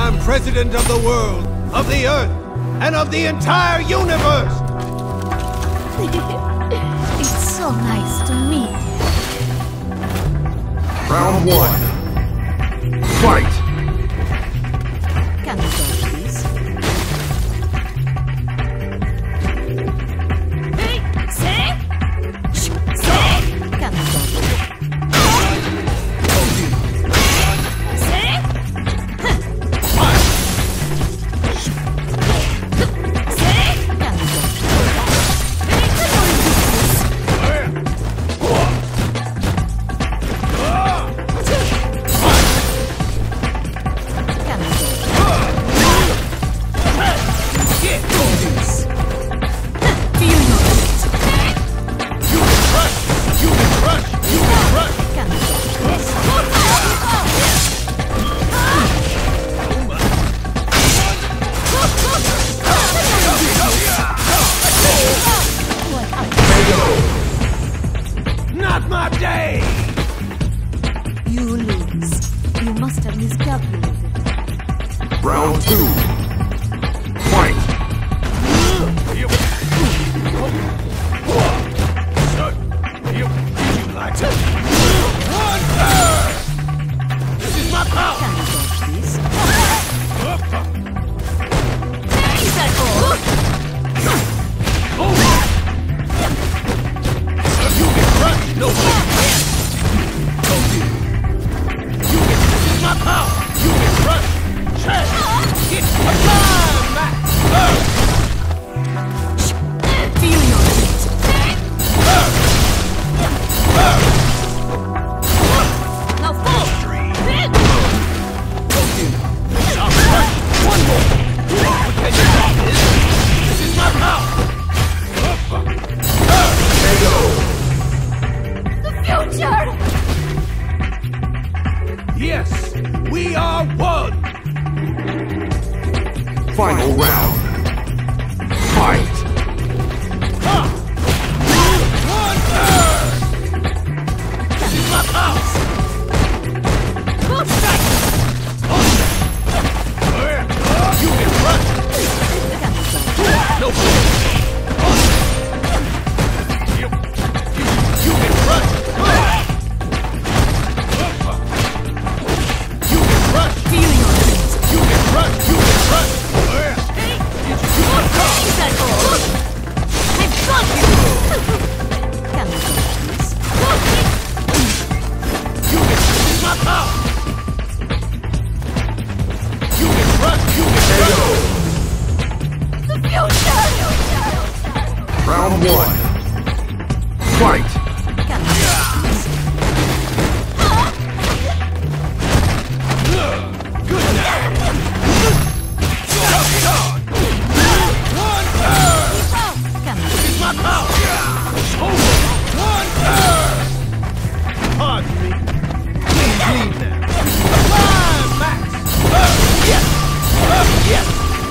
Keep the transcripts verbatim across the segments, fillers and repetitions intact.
I'm president of the world, of the earth, and of the entire universe! It's so nice to meet you. Round one. Fight! Can you go, please? Hey, say? Say? Can you go? Say? Say? Can you go? Not my day! You lose. You must have miscalculated. Round two. Fight! This is my power! Can you go, please? Is that all? You get crushed! No way! You get... This is my power! You get crushed! Check! Get a time back! Feel your heat. Now fall! One more! This is my power! The future! Yes! We are one! Final round. Fight! One third! This is my power! You can run! No! You, you can run! You can run! Feel your heat. You can run! You can run! Is that all? I've got you! Can you go, please? You can... This is my power! You can run! You can run! The future! Round one. Fight! Can you go, please? Good now! One third! Can you This is my power! Over! One third! Pardon me. Please leave now. Apply, Max! Up, yes! Up, yes!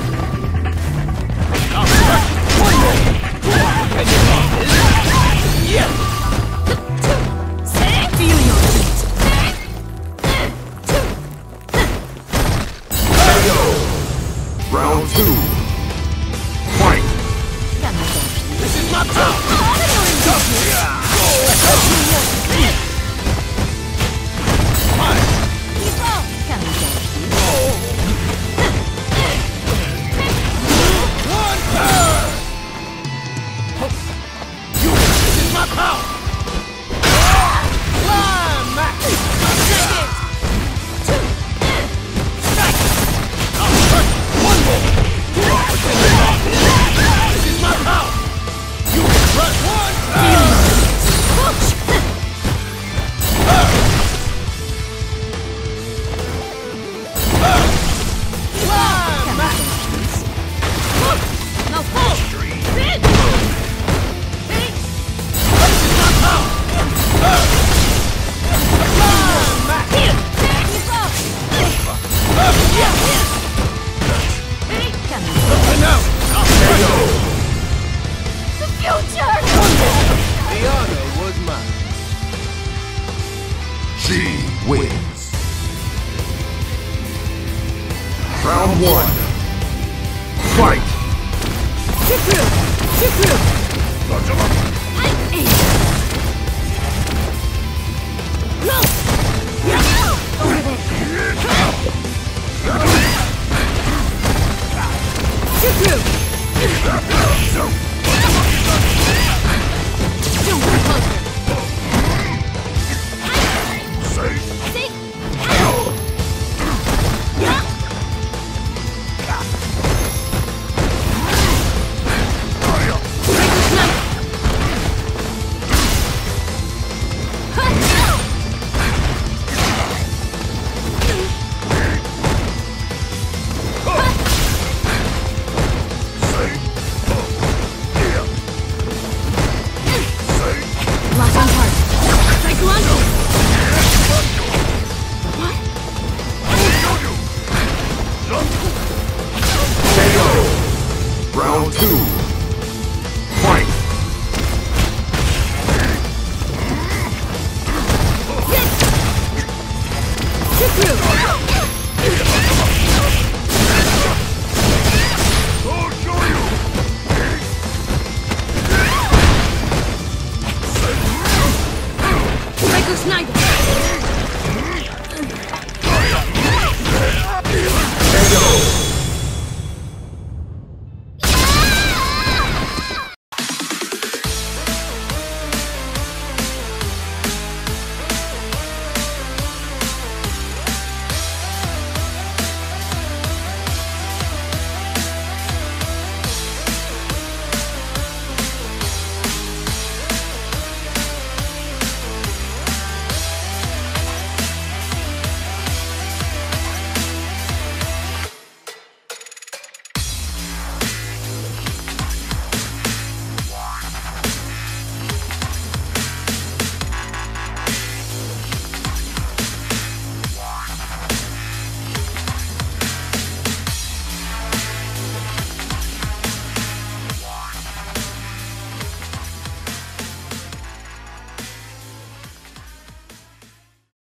I'll crush one more! Can you hold this? Yes! say? Feel your heat. Round two. Fight! Can you go, please? This is my power! Can you go, please? One third! You, this is my power! Climb, Max! I'll crush one more! This is my power! You can crush one third! Climb, Max! Now fall! Bid! This is my power! Climb, Max! Here! Keep up! Yeah! Can you Look now! I'll crush you! The future! The honor was mine. She wins. Round one. Fight! Get through! Get through! No! Over there! Get through! Don't come closer! See? Round two. Fight! Get through!